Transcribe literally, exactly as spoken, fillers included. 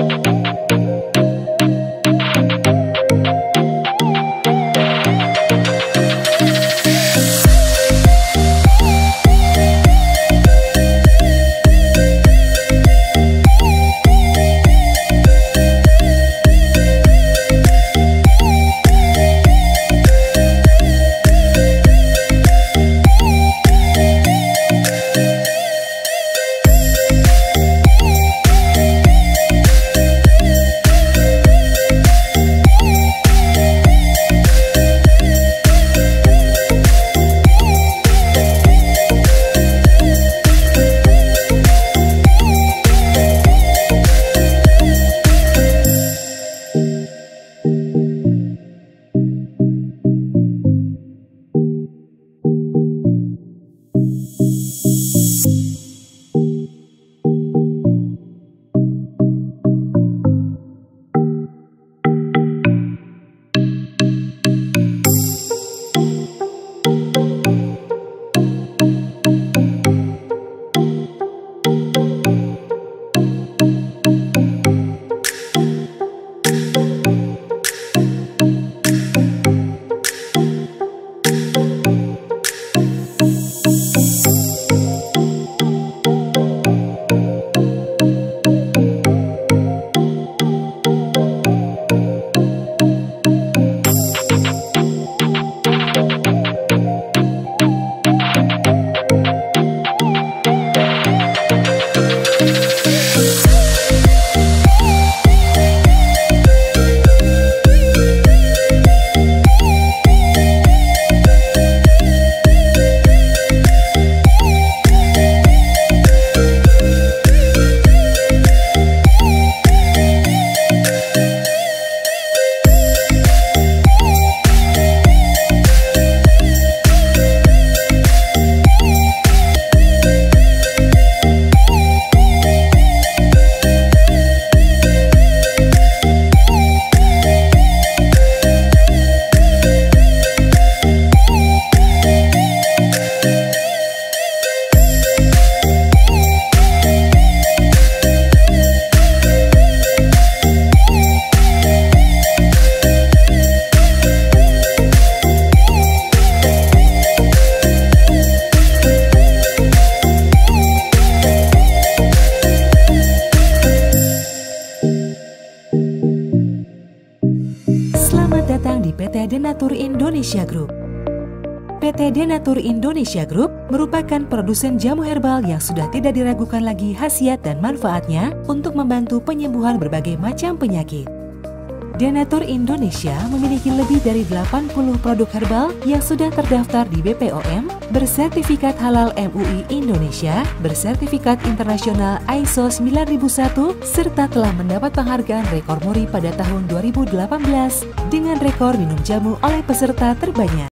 P T Denatur Indonesia Group. P T Denatur Indonesia Group merupakan produsen jamu herbal yang sudah tidak diragukan lagi khasiat dan manfaatnya untuk membantu penyembuhan berbagai macam penyakit. Denatur Indonesia memiliki lebih dari delapan puluh produk herbal yang sudah terdaftar di B P O M, bersertifikat halal M U I Indonesia, bersertifikat internasional I S O sembilan ribu satu, serta telah mendapat penghargaan rekor muri pada tahun dua ribu delapan belas dengan rekor minum jamu oleh peserta terbanyak.